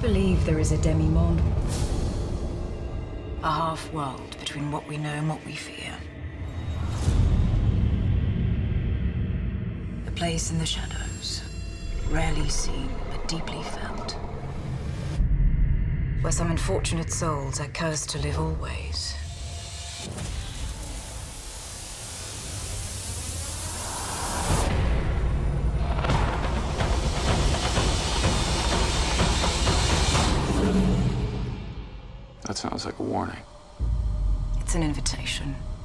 believe there is a demi-monde. A half-world between what we know and what we fear. A place in the shadows, rarely seen but deeply felt. Where some unfortunate souls are cursed to live always. That sounds like a warning. It's an invitation.